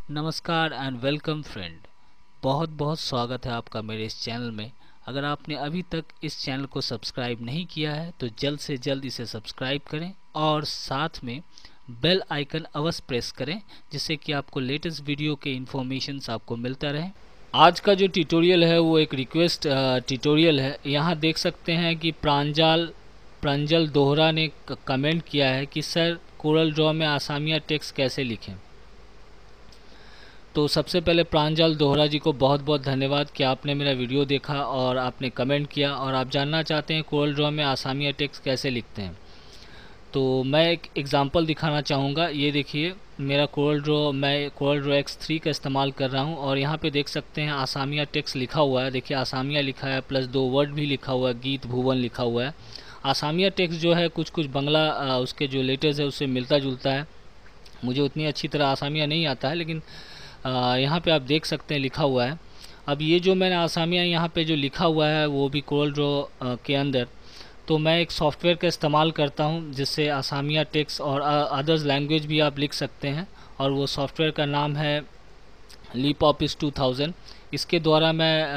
नमस्कार and welcome friend. बहुत बहुत स्वागत है आपका मेरे इस चैनल में। अगर आपने अभी तक इस चैनल को सब्सक्राइब नहीं किया है तो जल्द से जल्द इसे सब्सक्राइब करें और साथ में बेल आइकन अवश्य प्रेस करें, जिससे कि आपको लेटेस्ट वीडियो के इन्फॉर्मेशंस आपको मिलता रहे। आज का जो ट्यूटोरियल है वो एक रिक्वेस्ट ट्यूटोरियल है। यहाँ देख सकते हैं कि प्रांजल दोहरा ने कमेंट किया है कि सर कोरल ड्रॉ में असामिया टेक्स्ट कैसे लिखें। तो सबसे पहले प्रांजल दोहरा जी को बहुत बहुत धन्यवाद कि आपने मेरा वीडियो देखा और आपने कमेंट किया और आप जानना चाहते हैं कोरल ड्रॉ में असामिया टेक्स्ट कैसे लिखते हैं। तो मैं एक एग्जांपल दिखाना चाहूँगा। ये देखिए मेरा मैं कोरल ड्रॉ X3 का इस्तेमाल कर रहा हूँ और यहाँ पे देख सकते हैं असामिया टेक्स्ट लिखा हुआ है। देखिए असामिया लिखा है प्लस 2 वर्ड भी लिखा हुआ है, गीत भुवन लिखा हुआ है। असामिया टेक्स्ट जो है कुछ कुछ बंगला उसके जो लेटर्स है उससे मिलता जुलता है। मुझे उतनी अच्छी तरह असामिया नहीं आता है, लेकिन यहाँ पे आप देख सकते हैं लिखा हुआ है। अब ये जो मैंने असामिया यहाँ पे जो लिखा हुआ है वो भी कोरल ड्रॉ के अंदर, तो मैं एक सॉफ्टवेयर का इस्तेमाल करता हूँ जिससे असामिया टेक्स्ट और अदर्स लैंग्वेज भी आप लिख सकते हैं, और वो सॉफ्टवेयर का नाम है लिपऑफिस 2000। इसके द्वारा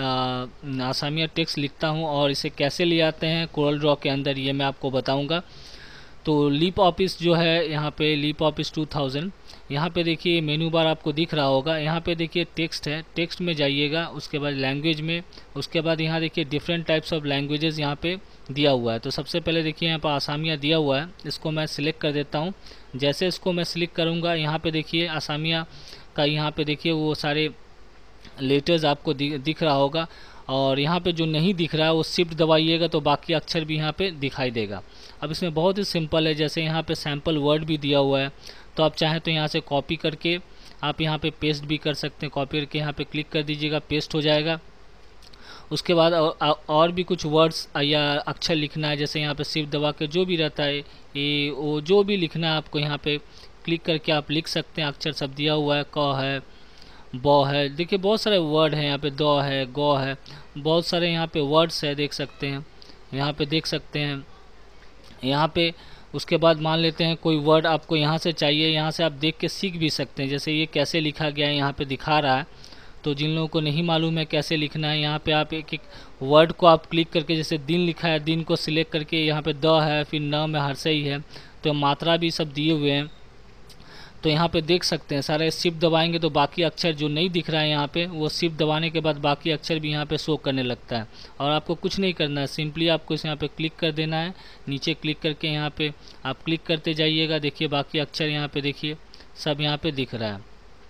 मैं असामिया टेक्स्ट लिखता हूँ और इसे कैसे ले आते हैं कोरल ड्रॉ के अंदर ये मैं आपको बताऊँगा। तो लिपऑफिस जो है यहाँ पे लिपऑफिस 2000, यहाँ पे देखिए मेनू बार आपको दिख रहा होगा। यहाँ पे देखिए टेक्स्ट है, टेक्स्ट में जाइएगा, उसके बाद लैंग्वेज में, उसके बाद यहाँ देखिए डिफरेंट टाइप्स ऑफ लैंग्वेजेस यहाँ पे दिया हुआ है। तो सबसे पहले देखिए यहाँ पर असामिया दिया हुआ है, इसको मैं सिलेक्ट कर देता हूँ। जैसे इसको मैं सिलेक्ट करूँगा यहाँ पे देखिए असामिया का यहाँ पे देखिए वो सारे लेटर्स आपको दिख रहा होगा, और यहाँ पे जो नहीं दिख रहा है वो शिफ्ट दबाइएगा तो बाकी अक्षर भी यहाँ पे दिखाई देगा। अब इसमें बहुत ही सिंपल है, जैसे यहाँ पे सैम्पल वर्ड भी दिया हुआ है, तो आप चाहें तो यहाँ से कॉपी करके आप यहाँ पे पेस्ट भी कर सकते हैं। कॉपी करके यहाँ पे क्लिक कर दीजिएगा, पेस्ट हो जाएगा। उसके बाद और भी कुछ वर्ड्स या अक्षर लिखना है, जैसे यहाँ पे शिफ्ट दबा के जो भी रहता है ये वो जो भी लिखना है आपको यहाँ पे क्लिक करके आप लिख सकते हैं। अक्षर सब दिया हुआ है, क है, बॉ है, देखिए बहुत सारे वर्ड हैं यहाँ पे, दो है, गो है, बहुत सारे यहाँ पे वर्ड्स है, देख सकते हैं यहाँ पे, देख सकते हैं यहाँ पे। उसके बाद मान लेते हैं कोई वर्ड आपको यहाँ से चाहिए, यहाँ से आप देख के सीख भी सकते हैं। जैसे ये कैसे लिखा गया है यहाँ पे दिखा रहा है, तो जिन लोगों को नहीं मालूम है कैसे लिखना है, यहाँ पे आप एक एक वर्ड को आप क्लिक करके, जैसे दिन लिखा है, दिन को सिलेक्ट करके यहाँ पे द है, फिर न में हर्षई है, तो मात्रा भी सब दिए हुए हैं। तो यहाँ पे देख सकते हैं सारे शिफ्ट दबाएंगे तो बाकी अक्षर जो नहीं दिख रहा है यहाँ पे, वो शिफ्ट दबाने के बाद बाकी अक्षर भी यहाँ पे शो करने लगता है। और आपको कुछ नहीं करना है, सिंपली आपको इस यहाँ पे क्लिक कर देना है। नीचे क्लिक करके यहाँ पे आप क्लिक करते जाइएगा, देखिए बाकी अक्षर यहाँ पे देखिए सब यहाँ पे दिख रहा है।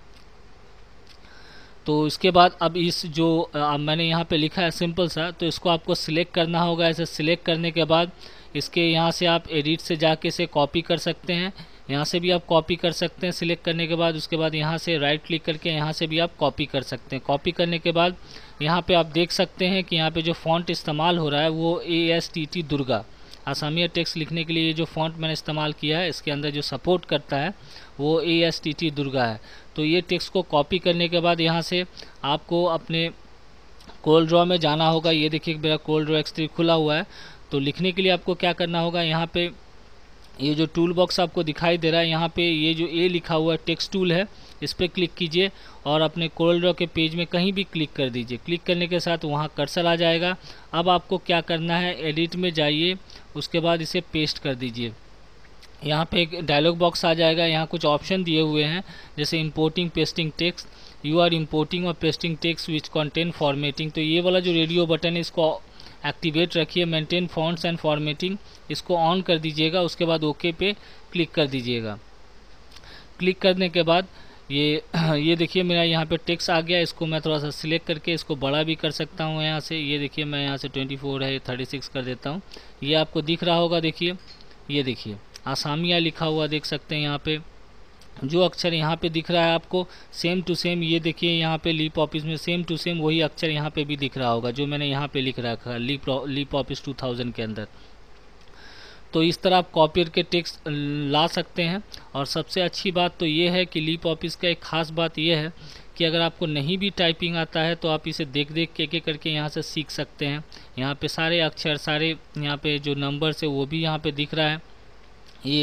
तो इसके बाद अब इस जो मैंने यहाँ पे लिखा है सिंपल सा, तो इसको आपको सिलेक्ट करना होगा। ऐसे सिलेक्ट करने के बाद इसके यहाँ से आप एडिट से जाके इसे कॉपी कर सकते हैं, यहाँ से भी आप कॉपी कर सकते हैं सिलेक्ट करने के बाद। उसके बाद यहाँ से राइट क्लिक करके यहाँ से भी आप कॉपी कर सकते हैं। कॉपी करने के बाद यहाँ पे आप देख सकते हैं कि यहाँ पे जो फ़ॉन्ट इस्तेमाल हो रहा है वो ASTT दुर्गा, असामिया टेक्स्ट लिखने के लिए ये जो फ़ॉन्ट मैंने इस्तेमाल किया है इसके अंदर जो सपोर्ट करता है वो ASTT दुर्गा है। तो ये टेक्स्ट को कॉपी करने के बाद यहाँ से आपको अपने कोरल ड्रॉ में जाना होगा। ये देखिए मेरा कोरल ड्रॉ X3 खुला हुआ है। तो लिखने के लिए आपको क्या करना होगा, यहाँ पे ये जो टूल बॉक्स आपको दिखाई दे रहा है, यहाँ पे ये जो A लिखा हुआ है टेक्स्ट टूल है, इस पर क्लिक कीजिए और अपने कोरल ड्रॉ के पेज में कहीं भी क्लिक कर दीजिए। क्लिक करने के साथ वहाँ कर्सर आ जाएगा। अब आपको क्या करना है, एडिट में जाइए, उसके बाद इसे पेस्ट कर दीजिए। यहाँ पे एक डायलॉग बॉक्स आ जाएगा, यहाँ कुछ ऑप्शन दिए हुए हैं जैसे importing pasting text, you are importing और pasting text which contain formatting. तो ये वाला जो रेडियो बटन है इसको एक्टिवेट रखिए। मेंटेन फॉन्ट्स एंड फॉर्मेटिंग इसको ऑन कर दीजिएगा। उसके बाद ओके पे क्लिक कर दीजिएगा। क्लिक करने के बाद ये देखिए मेरा यहाँ पे टेक्स्ट आ गया। इसको मैं थोड़ा सा सिलेक्ट करके इसको बड़ा भी कर सकता हूँ यहाँ से। ये देखिए मैं यहाँ से 24 है 36 कर देता हूँ। ये आपको दिख रहा होगा, देखिए ये देखिए असामिया लिखा हुआ देख सकते हैं। यहाँ पे जो अक्षर यहाँ पे दिख रहा है आपको सेम टू सेम, ये देखिए यहाँ पे लिपऑफिस में सेम टू सेम वही अक्षर यहाँ पे भी दिख रहा होगा जो मैंने यहाँ पे लिख रखा है लिपऑफिस 2000 के अंदर। तो इस तरह आप कॉपी करके टेक्स्ट ला सकते हैं। और सबसे अच्छी बात तो ये है कि लिपऑफिस का एक ख़ास बात ये है कि अगर आपको नहीं भी टाइपिंग आता है तो आप इसे देख देख के एक करके यहाँ से सीख सकते हैं। यहाँ पे सारे अक्षर, सारे यहाँ पे जो नंबर्स है वो भी यहाँ पे दिख रहा है। ये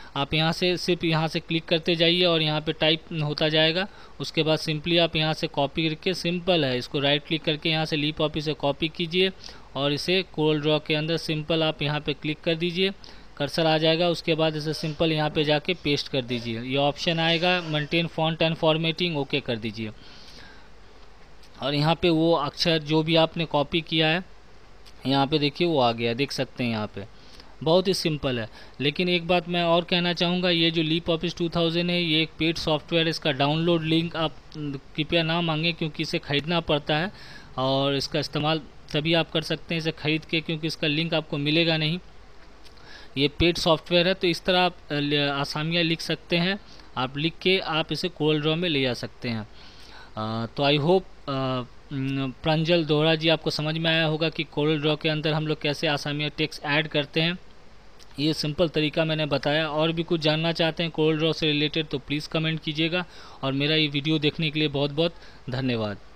आप यहाँ से सिर्फ यहाँ से क्लिक करते जाइए और यहाँ पे टाइप होता जाएगा। उसके बाद सिंपली आप यहाँ से कॉपी करके, सिंपल है, इसको राइट क्लिक करके यहाँ से लीप ऑफिस से कॉपी कीजिए और इसे कोरल ड्रॉ के अंदर सिंपल आप यहाँ पे क्लिक कर दीजिए, कर्सर आ जाएगा। उसके बाद इसे सिंपल यहाँ पे जाके पेस्ट कर दीजिए। ये ऑप्शन आएगा maintain font and formatting, okay कर दीजिए। और यहाँ पे वो अक्षर जो भी आपने कॉपी किया है यहाँ पे देखिए वो आ गया, देख सकते हैं यहाँ पे। बहुत ही सिंपल है। लेकिन एक बात मैं और कहना चाहूँगा, ये जो लीप ऑफिस 2000 है ये एक पेड सॉफ्टवेयर है। इसका डाउनलोड लिंक आप कृपया ना मांगें क्योंकि इसे ख़रीदना पड़ता है और इसका इस्तेमाल तभी आप कर सकते हैं इसे ख़रीद के, क्योंकि इसका लिंक आपको मिलेगा नहीं। ये पेड सॉफ्टवेयर है, तो इस तरह आप आसामियाँ लिख सकते हैं। आप लिख के आप इसे कोरल ड्रॉ में ले जा सकते हैं। तो आई होप प्रांजल दोहरा जी आपको समझ में आया होगा कि कोरल ड्रॉ के अंदर हम लोग कैसे आसामिया टेक्स्ट ऐड करते हैं। ये सिंपल तरीका मैंने बताया। और भी कुछ जानना चाहते हैं कोरल ड्रॉ से रिलेटेड तो प्लीज़ कमेंट कीजिएगा। और मेरा ये वीडियो देखने के लिए बहुत बहुत धन्यवाद।